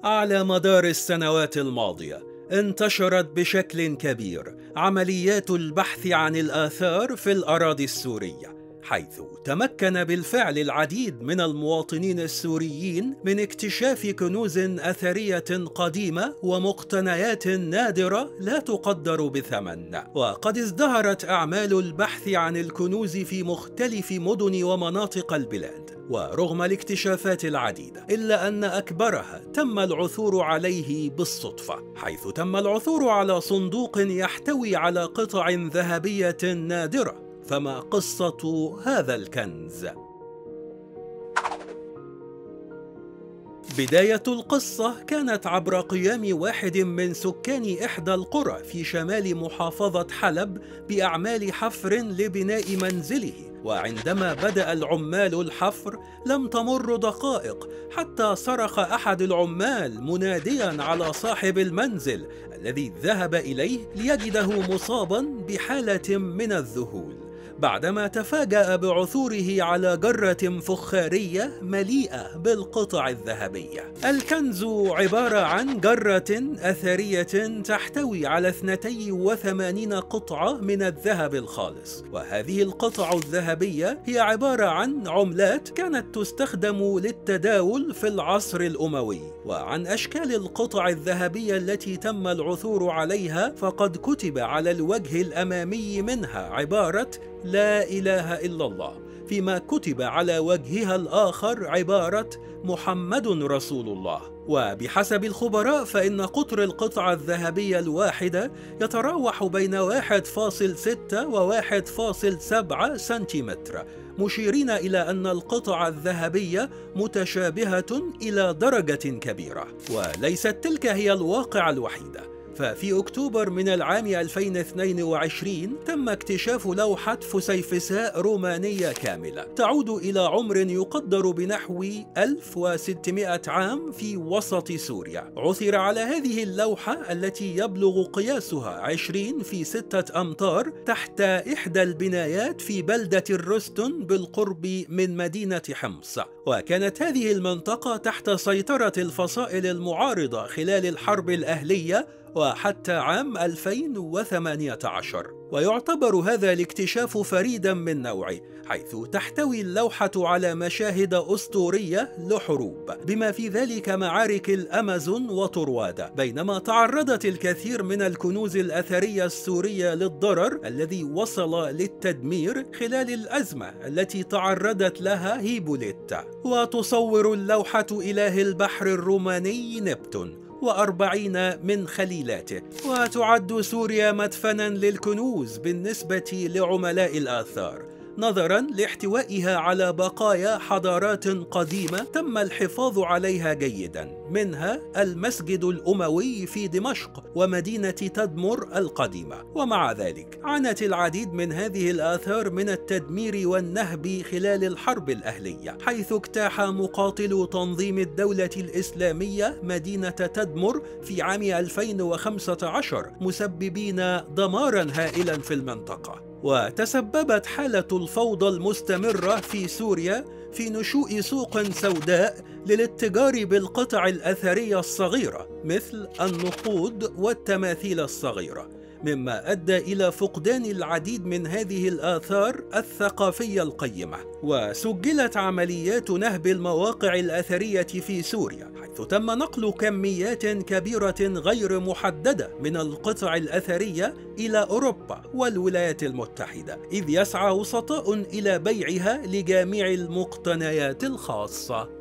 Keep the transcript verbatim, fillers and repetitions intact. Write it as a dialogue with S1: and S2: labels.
S1: على مدار السنوات الماضية انتشرت بشكل كبير عمليات البحث عن الآثار في الأراضي السورية، حيث تمكن بالفعل العديد من المواطنين السوريين من اكتشاف كنوز أثرية قديمة ومقتنيات نادرة لا تقدر بثمن. وقد ازدهرت أعمال البحث عن الكنوز في مختلف مدن ومناطق البلاد، ورغم الاكتشافات العديدة إلا أن أكبرها تم العثور عليه بالصدفة، حيث تم العثور على صندوق يحتوي على قطع ذهبية نادرة. فما قصة هذا الكنز؟ بداية القصة كانت عبر قيام واحد من سكان إحدى القرى في شمال محافظة حلب بأعمال حفر لبناء منزله، وعندما بدأ العمال الحفر لم تمر دقائق حتى صرخ أحد العمال مناديا على صاحب المنزل الذي ذهب إليه ليجده مصابا بحالة من الذهول بعدما تفاجأ بعثوره على جرة فخارية مليئة بالقطع الذهبية. الكنز عبارة عن جرة أثرية تحتوي على اثنتي وثمانين قطعة من الذهب الخالص، وهذه القطع الذهبية هي عبارة عن عملات كانت تستخدم للتداول في العصر الأموي. وعن أشكال القطع الذهبية التي تم العثور عليها فقد كتب على الوجه الأمامي منها عبارة لا إله إلا الله، فيما كتب على وجهها الآخر عبارة محمد رسول الله. وبحسب الخبراء فإن قطر القطعة الذهبية الواحدة يتراوح بين واحد فاصل ستة و واحد فاصل سبعة سنتيمتر، مشيرين إلى أن القطع الذهبية متشابهة إلى درجة كبيرة. وليست تلك هي الواقعة الوحيدة، ففي أكتوبر من العام ألفين واثنين وعشرين تم اكتشاف لوحة فسيفساء رومانية كاملة تعود إلى عمر يقدر بنحو ألف وستمائة عام في وسط سوريا. عثر على هذه اللوحة التي يبلغ قياسها عشرين في ستة أمتار تحت إحدى البنايات في بلدة الرستن بالقرب من مدينة حمص، وكانت هذه المنطقة تحت سيطرة الفصائل المعارضة خلال الحرب الأهلية وحتى عام ألفين وثمانية عشر. ويعتبر هذا الاكتشاف فريدا من نوعه، حيث تحتوي اللوحة على مشاهد أسطورية لحروب بما في ذلك معارك الأمازون وطروادة، بينما تعرضت الكثير من الكنوز الأثرية السورية للضرر الذي وصل للتدمير خلال الأزمة التي تعرضت لها هيبوليتا. وتصور اللوحة إله البحر الروماني نبتون وأربعين من خليلاته، وتعد سوريا مدفنا للكنوز بالنسبة لعملاء الآثار، نظرا لاحتوائها على بقايا حضارات قديمة تم الحفاظ عليها جيدا، منها المسجد الأموي في دمشق ومدينة تدمر القديمة. ومع ذلك عانت العديد من هذه الآثار من التدمير والنهب خلال الحرب الأهلية، حيث اجتاح مقاتلو تنظيم الدولة الإسلامية مدينة تدمر في عام ألفين وخمسة عشر، مسببين دمارا هائلا في المنطقة. وتسببت حالة الفوضى المستمرة في سوريا في نشوء سوق سوداء للاتجار بالقطع الأثرية الصغيرة مثل النقود والتماثيل الصغيرة، مما أدى إلى فقدان العديد من هذه الآثار الثقافية القيمة. وسجلت عمليات نهب المواقع الأثرية في سوريا، حيث تم نقل كميات كبيرة غير محددة من القطع الأثرية إلى أوروبا والولايات المتحدة، إذ يسعى وسطاء إلى بيعها لجميع المقتنيات الخاصة.